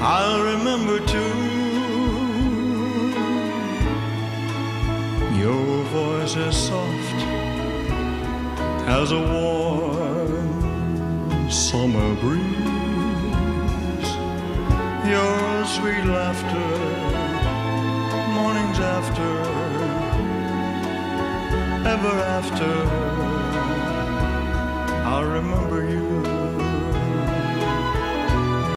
I'll remember too your voice as soft as a warm summer breeze, your sweet laughter mornings after, ever after. I'll remember you.